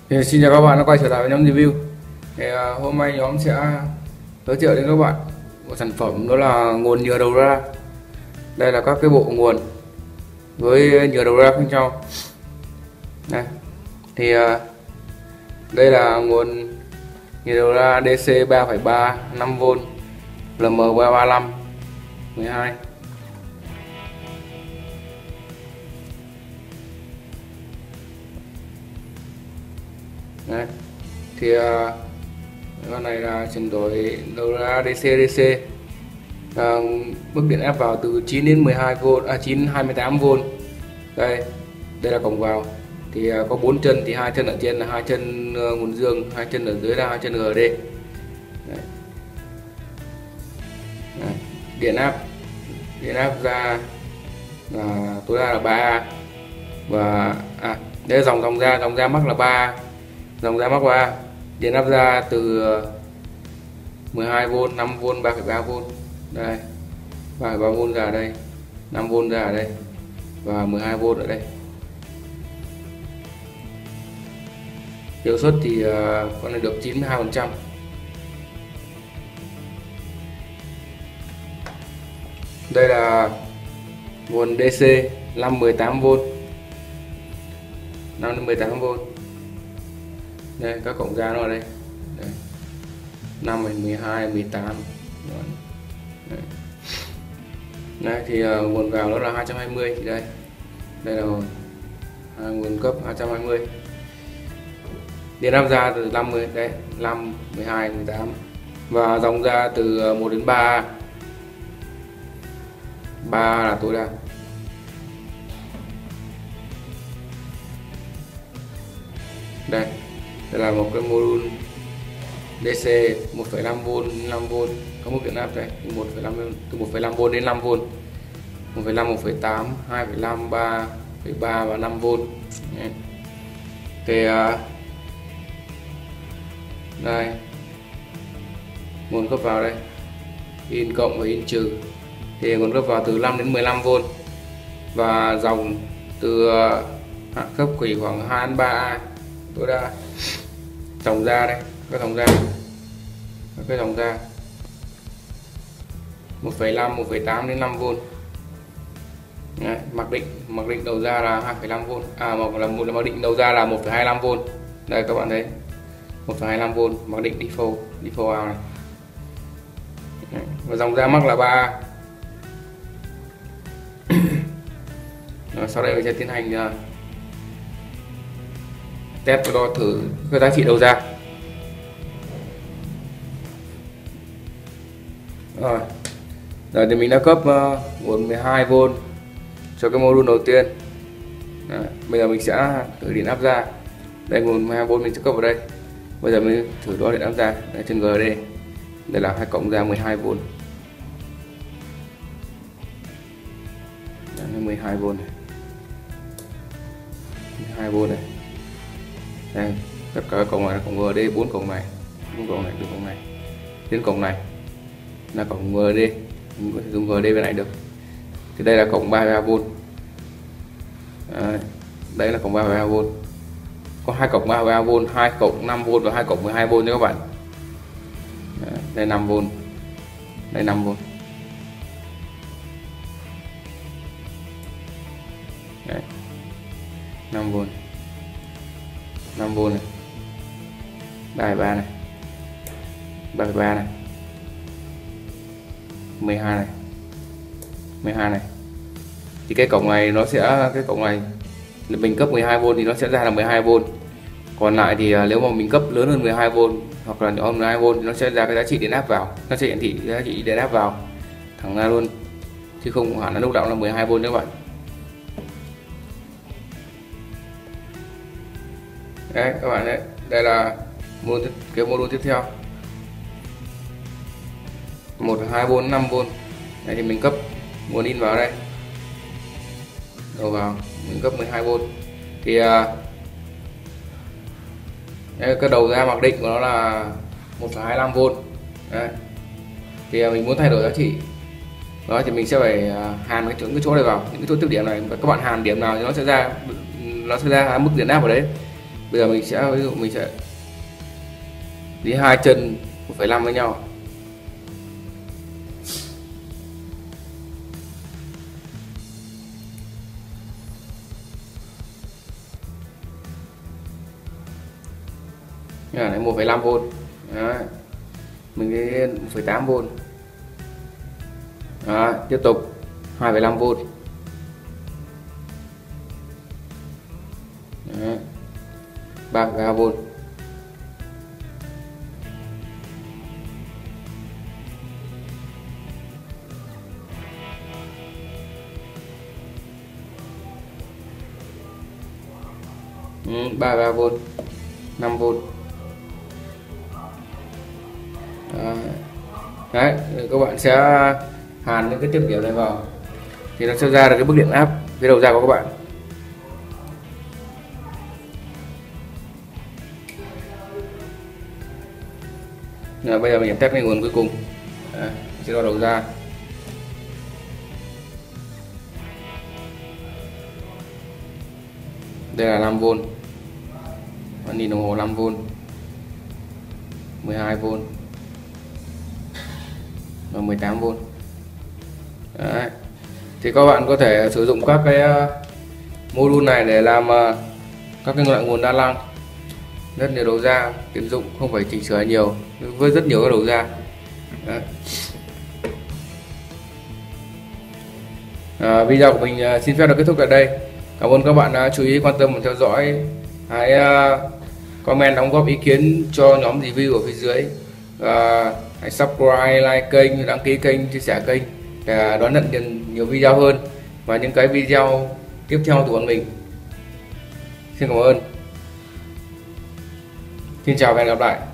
Xin chào các bạn đã quay trở lại với nhóm review. Hôm nay nhóm sẽ giới thiệu đến các bạn một sản phẩm, đó là nguồn nhựa đầu ra. Đây là các cái bộ nguồn với nhựa đầu ra khác nhau. Đây, thì đây là nguồn nhựa đầu ra DC 3,3 5V LM335 12. Đấy. Thì con này là chuyển đổi đầu ra DC mức điện áp vào từ 9 đến 12V, 9 28V. Đây là cổng vào, thì có 4 chân, thì 2 chân ở trên là 2 chân nguồn dương, 2 chân ở dưới là 2 chân GD. Đấy. Đấy. Điện áp ra là tối đa là 3A, và đây là dòng ra mắc là 3, dòng ra mắc 3. Điện áp ra từ 12V, 5V, 3,3V. Đây, 3,3V ra ở đây, 5V ra ở đây, và 12V ở đây. Hiệu suất thì con này được 92%. Đây là nguồn DC 518V, 5 đến 18V. Đây, các cổng ra nó ở đây. Đây. 5, 12, 18. Đây thì nguồn vào nó là 220, thì đây là nguồn cấp 220. Điện áp ra từ 50, đây 5, 12, 18, và dòng ra từ 1 đến 3. 3 là tối đa. Đây là một cái module DC 1,5V, 5V, có mức điện áp đây 1,5, từ 1,5V đến 5V, 1,5, 1,8, 2,5, 3,3 và 5V. Thì đây nguồn cấp vào đây, in cộng và in trừ, thì nguồn cấp vào từ 5 đến 15V, và dòng từ hạ cấp quỷ khoảng 2 đến 3A tối đa. Dòng ra đây, các dòng ra 1,5, 1,8 đến 5V. Đấy, mặc định đầu ra là 2,5V, mặc định đầu ra là 1,25V. Đây các bạn thấy 1,25V mặc định default out này. Đấy, và dòng ra mắc là 3. Rồi, sau đây mình sẽ tiến hành test và đo thử cái giá trị đầu ra. Rồi thì mình đã cấp nguồn 12V cho cái module đầu tiên. Đấy, bây giờ mình sẽ thử điện áp ra. Đây, nguồn 12V mình sẽ cấp vào đây. Bây giờ mình thử đo điện áp ra. Đây, trên GD đây là hai cổng ra 12V. Đây, 12V này, 12V này. Đây, tất cả các cổng này là cổng GD, 4 cổng này, 4 cổng này, từ cổng này đến cổng này là cổng GD, mình có thể dùng GD bên này được. Thì đây là cổng 3,3V. Đây là cổng 3,3V. Có hai cổng 3,3V, hai cổng 5V và hai cổng 12V nha các bạn. Đây 5V, đây 5V. Đấy, 5V, 5V này, 3,3 này, 3,3 này, 12 này, 12 này. Thì cái cổng này nó sẽ, cái cổng này mình cấp 12V thì nó sẽ ra là 12V. Còn lại thì nếu mà mình cấp lớn hơn 12V hoặc là nhỏ hơn 12V thì nó sẽ ra cái giá trị điện áp vào, nó sẽ hiển thị giá trị điện áp vào thẳng ra luôn, chứ không hẳn là lúc nào là 12V các bạn. Đấy các bạn, đấy đây là cái module tiếp theo, 1,2V, 5V. Đây thì mình cấp nguồn in vào đây, đầu vào mình cấp 12V. Thì cái đầu ra mặc định của nó là 1,25V. Đấy. Thì mình muốn thay đổi giá trị đó thì mình sẽ phải hàn cái chỗ này vào, những cái chỗ tiếp điểm này, và các bạn hàn điểm nào thì nó sẽ ra mức điện áp ở đấy. Bây giờ mình sẽ ví dụ mình sẽ đi hai chân 1,5 với nhau. Này 1,5V. Đấy. Mình lên 1,8V. Đó, tiếp tục 2,5V. Đấy. 3,3V. Ừ, 3,3V, 5V. Đấy, các bạn sẽ hàn những cái tiếp điểm này vào thì nó sẽ ra được cái bức điện áp phía đầu ra của các bạn. Rồi, bây giờ mình test cái nguồn cuối cùng. Đấy, sẽ đo đầu ra. Đây là 5V. Bạn nhìn đồng hồ 5V, 12V và 18V. Đấy. Thì các bạn có thể sử dụng các cái module này để làm các cái loại nguồn đa năng, rất nhiều đầu ra, tiện dụng, không phải chỉnh sửa nhiều với rất nhiều các đầu ra. Đấy. Video của mình xin phép được kết thúc tại đây. Cảm ơn các bạn đã chú ý quan tâm và theo dõi. Hãy comment đóng góp ý kiến cho nhóm review ở phía dưới. Hãy subscribe, like kênh, đăng ký kênh, chia sẻ kênh để đón nhận nhiều video hơn và những cái video tiếp theo từ bọn mình. Xin cảm ơn. Xin chào và hẹn gặp lại.